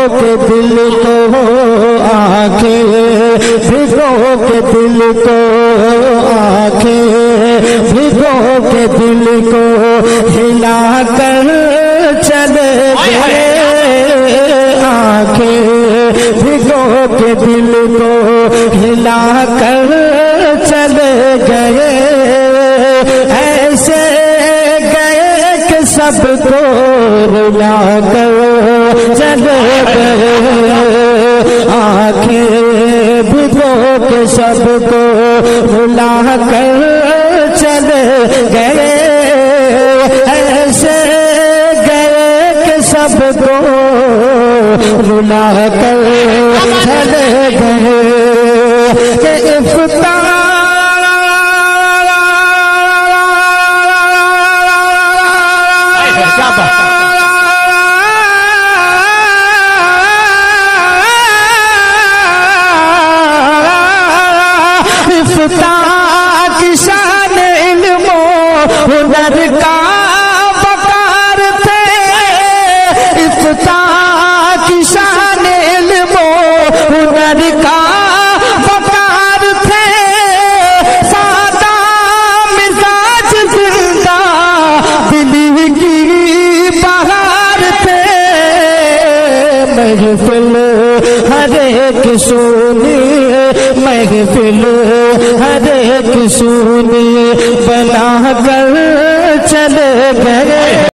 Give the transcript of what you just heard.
کے دل کو آنکھیں، بھگو کے دل کو آنکھیں، بھگو کے دل کو ہلا کر چلے گئے، آنکھیں بھگو کے دل کو ہلا کر چلے گئے، ایسے گئے کہ سب کو رلا کر چلے گئے، آنکھیں بھگو کے سب کو رلا کر چلے گئے، ایسے گئے کہ سب کو رلا کر چلے گئے کہ افطار کی شان علم و ہنر کا وقار تھے، افتاح کی شان علم و ہنر کا وقار تھے، سادہ مزاج زندہ دلی کی بہار تھے، محفل ہر ایک سونی، محفل ہر ایک سونی بنا کر چلے گئے۔